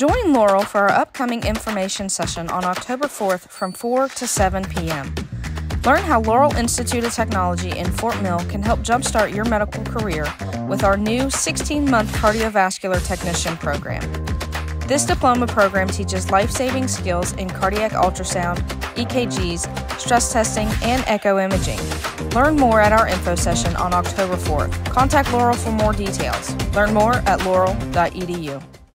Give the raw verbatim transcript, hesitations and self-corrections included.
Join Laurel for our upcoming information session on October fourth from four to seven p m Learn how Laurel Institute of Technology in Fort Mill can help jumpstart your medical career with our new sixteen-month Cardiovascular Technician program. This diploma program teaches life-saving skills in cardiac ultrasound, E K Gs, stress testing, and echo imaging. Learn more at our info session on October fourth. Contact Laurel for more details. Learn more at laurel dot e d u.